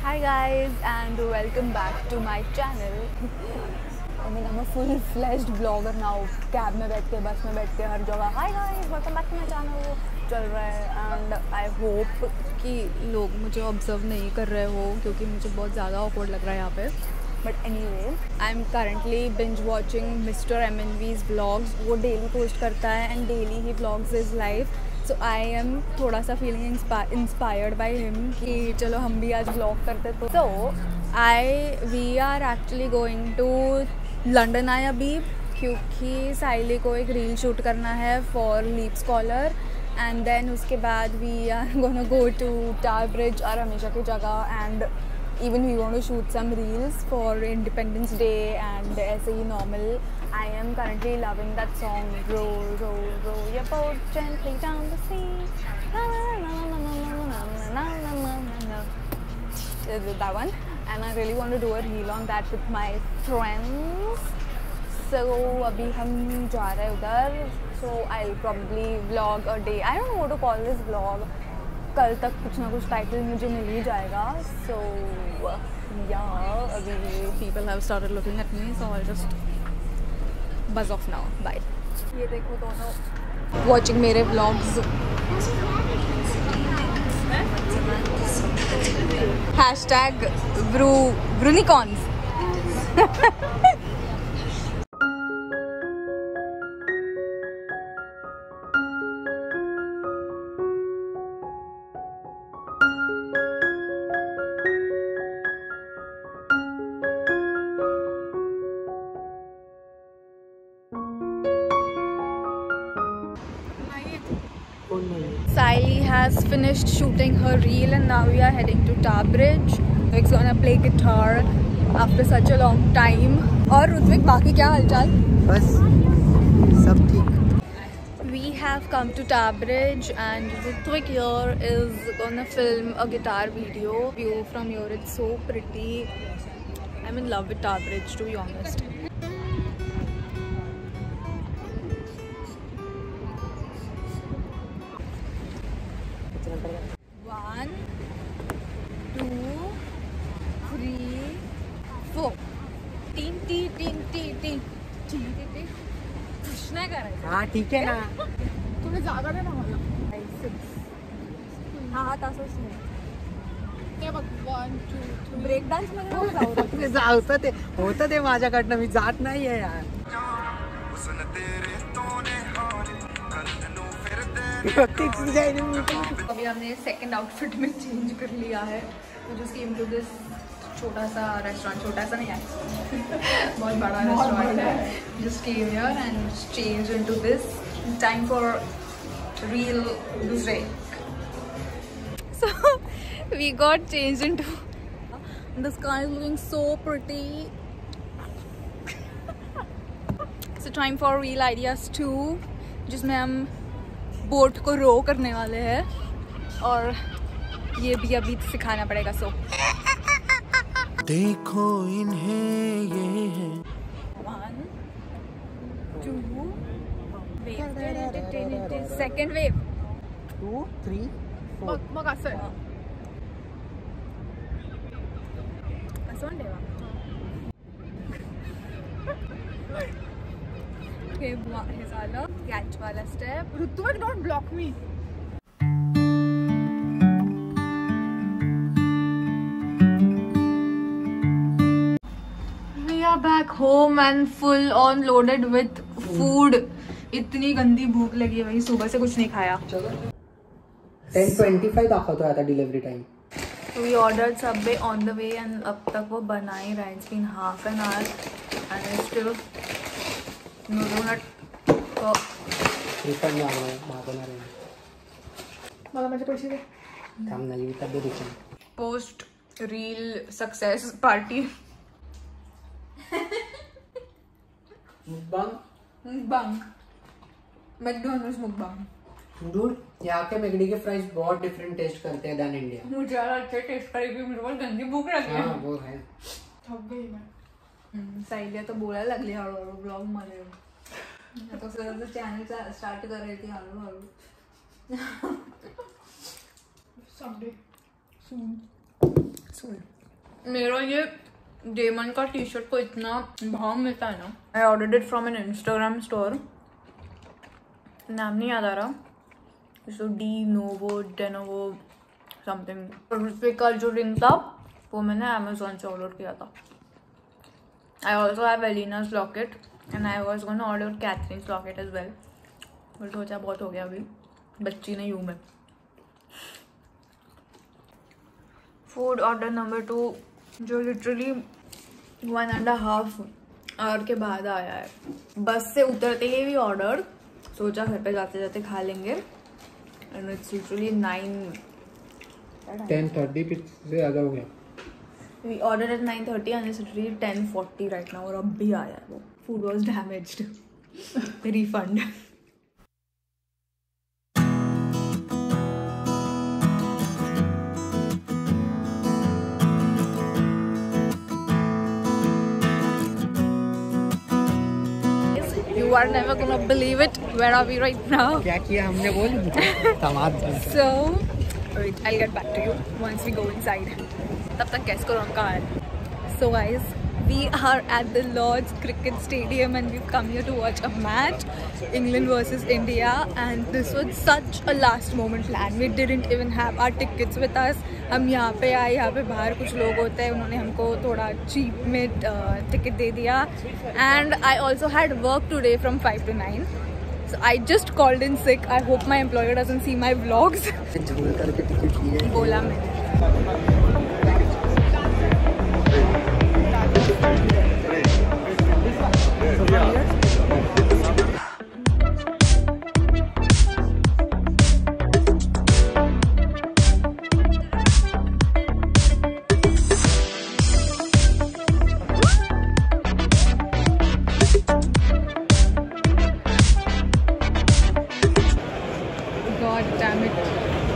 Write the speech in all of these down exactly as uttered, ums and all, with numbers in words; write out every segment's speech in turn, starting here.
Hi guys and welcome back to my channel. I mean I'm a full-fledged vlogger now. Cab में बैठ के, बस में बैठ के, हर जगह Hi guys, welcome back to my channel चल रहा है and I hope कि लोग मुझे observe नहीं कर रहे हो क्योंकि मुझे बहुत ज़्यादा awkward लग रहा है यहाँ पे. But anyway, I'm currently binge watching Mister M N V's vlogs. वो daily post करता है and daily he vlogs his life. So I am थोड़ा सा feeling inspired by him कि चलो हम भी आज vlog करते तो. So I we are actually going to London आए अभी क्योंकि साइली को एक रील शूट करना है for Leap Scholar and then उसके बाद we are gonna go to Tower Bridge और हमेशा की जगह and even we want to shoot some reels for Independence Day and ऐसे ही normal. I am currently loving that song roll roll roll your boat gently down the sea na, na, na, na, na, na, na, na, na, na. That one and I really want to do a reel on that with my friends. So अभी हम जा रहे हैं उधर. So I'll probably vlog a day. I don't know what to call this vlog. कल तक कुछ ना कुछ टाइटल मुझे मिल ही जाएगा. So yeah, अभी people have started looking at me, so I'll just buzz off now. Bye. ये देखो दोनों watching मेरे vlogs. Hashtag Bru Brunicons. Saili has finished shooting her reel and now we are heading to Tower Bridge. Ritvik's gonna play guitar after such a long time. और ऋत्विक बाकी क्या हालचाल? बस सब ठीक. We have come to Tower Bridge and Ritwik here is gonna film a guitar video. View from here, it's so pretty. I'm in love with Tower Bridge to be honest. One, two, three, four. तीन तीन तीन तीन तीन तीन तीन कुछ नहीं कर रहे. हाँ ठीक है ना. तुम्हें ज़्यादा देना होगा. Six. हाँ हाँ तासोस में. क्या बघ one two three. Break dance मध्ये नको जाऊ. ते जाऊतं ते होतं ते माझ्याकडनं मी जात नाही आहे यार. अभी हमने सेकंड आउटफिट में चेंज कर लिया है. तो जस्ट केम टू दिस छोटा सा रेस्टोरेंट. छोटा सा नहीं है, बहुत बड़ा रेस्टोरेंट है. Just came here and change into this. Time for reel दूसरे. So we got change into. The sky is looking so pretty. So time for reel ideas two जिसमें हम बोट को रो करने वाले हैं और ये भी अभी सिखाना पड़ेगा. सो देखो इन्हें ये है. One two second wave two three four. मग असं असं म्हणते हे झालं. कॅच वाला step. Rutvik don't block me. We are back home and full on loaded with food. इतनी गंदी भूख लगी है भाई. सुबह से कुछ नहीं खाया. टेन ट्वेंटी फाइव दाखवतो आता delivery time. We ordered Subway on the way and अब तक वो बना ही रहा है. It's been half an hour and it's still no donut. Refund मागवणार आहे. मला माझे पैसे दे. काम नाही विकत दे refund. Post reel success party. Mukbang. Mukbang. McDonald's mukbang. Dude, यहाँ के मैकडी के फ्राइज बहुत डिफरेंट टेस्ट करते हैं देन इंडिया. मुझे यार अच्छे टेस्ट करेगी. मुझे बहुत गंदी भूख लगी है. हाँ वो है. थक गई मैं. साइलिया तो बोलायला लागली हळूहळू ब्लॉग मध्ये. आता सगळं चॅनल स्टार्ट करायची हळूहळू. Someday. Soon. Soon. मेरा ये डेमन का टी शर्ट को इतना भाव मिलता है ना. I ordered it from an Instagram store. नाम नहीं याद आ रहा. So de novo denovo something. और उस पर कल जो रिंग था वो मैंने अमेजोन से ऑर्डर किया था. I also have Elina's locket and I was gonna order Catherine's locket as well. But सोचा बहुत हो गया, अभी बच्ची नहीं हूँ मैं. फूड ऑर्डर नंबर टू जो literally one and half hour के बाद आया है. बस से उतरते ही भी ऑर्डर. सोचा घर पे जाते जाते खा लेंगे. And it's literally nine ten thirty से ज़्यादा हो गया. We order at nine thirty and it's literally ten forty right now. और अब भी आया है वो. Food was damaged. Refund. You are never gonna believe it. Where are we right now? क्या किया हमने बोल. तमाम. So, wait, I'll get back to you once we go inside. तब तक guess करो हम कहाँ हैं. So guys, we are at the Lord's Cricket Stadium and we've come here to watch a match, England versus India, and this was such a last moment plan. We didn't even have our tickets with us. हम यहाँ पे आए. यहाँ पे बाहर कुछ लोग होते हैं, उन्होंने हमको थोड़ा cheap में टिकट दे दिया. And I also had work today from five to nine. So I just called in sick. I hope my employer doesn't see my vlogs. झूल करके टिकट लिए. बोला मैंने. God damn it.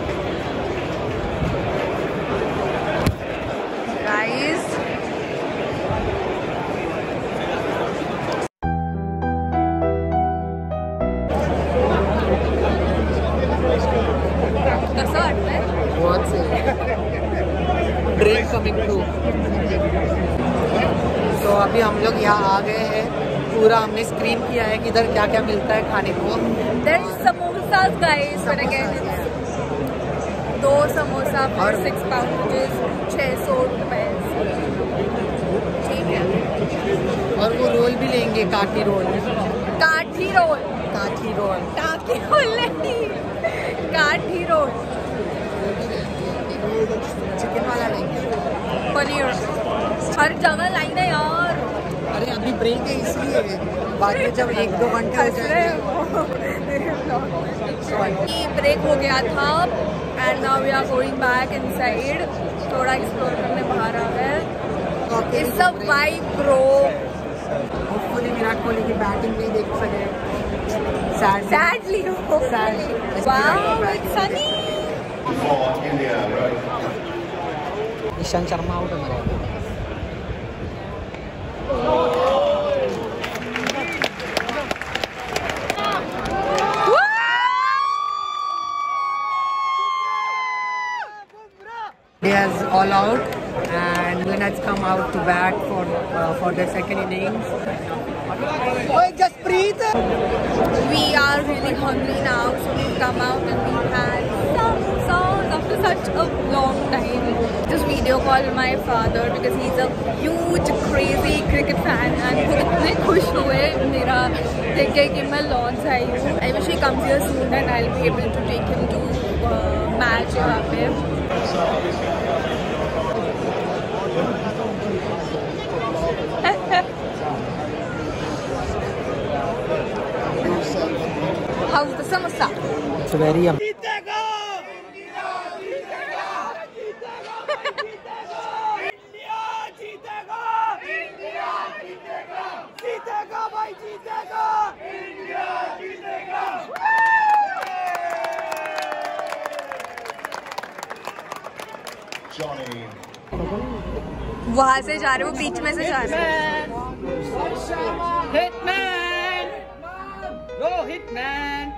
Guys. कैसा लगता है? बहुत सही. Drain coming through. तो अभी हम लोग यहाँ आ गए हैं. पूरा हमने स्क्रीन किया है कि इधर क्या क्या मिलता है खाने को. There is samosas guys, but again it's दो समोसा for six pounds, छह सौ रुपए. ठीक है. और वो रोल भी लेंगे. काठी रोल. काठी रोल. काठी रोल. काठी रोल नहीं. काठी रोल. चिकन वाला लेंगे. पनीर. हर जगह लाइन है यार. अरे अभी ब्रेक है इसलिए. बाद में जब एक दो घंटे हो जाएंगे. ब्रेक हो गया था and now we are going back inside. थोड़ा एक्सप्लोर करने बाहर आ गए. It's a vibe bro. Hopefully Virat Kohli की बैटिंग नहीं देख सके. Sad sadly. Wow it's sunny. Ishant Sharma out है हमारा. India's all out and England has come out to bat for uh, for their second innings. Oh, just breathe. We are really hungry now, so we've come out and we've had some songs after such a long time. Just video called my father because he's a huge crazy cricket fan and वो इतने खुश हुए मेरा देख के कि मैं launch आई हूँ. I wish he comes here soon and I'll be able to take him to uh, match यहाँ पे. How's the samosa? It's very yummy. वहां से जा रहे हो, बीच में से जा रहे हो. Hitman! Go Hitman!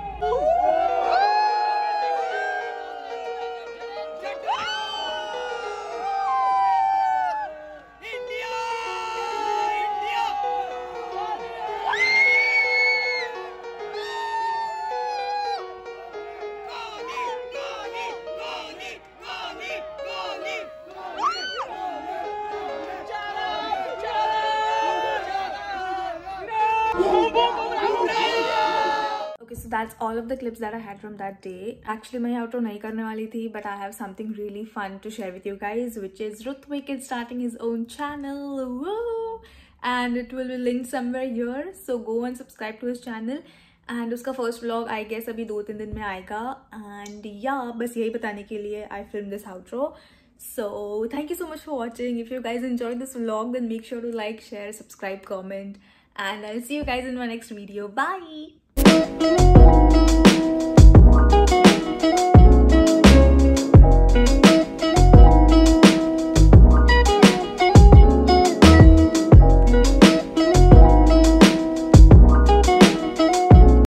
Okay, so that's all of the clips that I had from that day. Actually, मैं outro नहीं करने वाली थी, but I have something really fun to share with you guys, which is Rutvik is starting his own channel. Woo! And it will be linked somewhere here. So go and subscribe to his channel. And उसका first vlog I guess अभी दो तीन दिन में आएगा. And yeah, बस यही बताने के लिए I filmed this outro. So thank you so much for watching. If you guys enjoyed this vlog, then make sure to like, share, subscribe, comment. And I'll see you guys in my next video. Bye!